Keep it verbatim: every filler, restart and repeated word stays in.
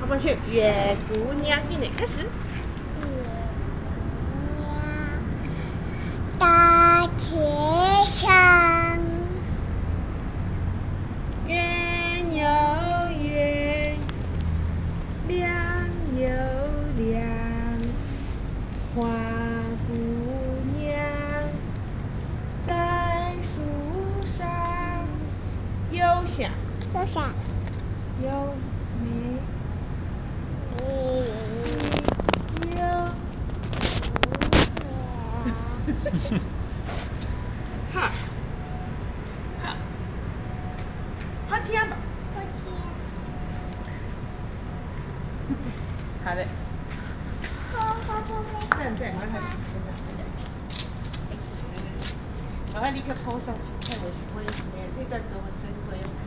我们去月姑娘进来开始。 大街上， 圆又圆，亮又亮，花姑娘在树上，又香多少？ 又美。 嗯。 好，好，好听吧？ 好听。 好的。 好好宝贝。 对对，我还我要立刻 po 上去，看我我也这段多么珍贵。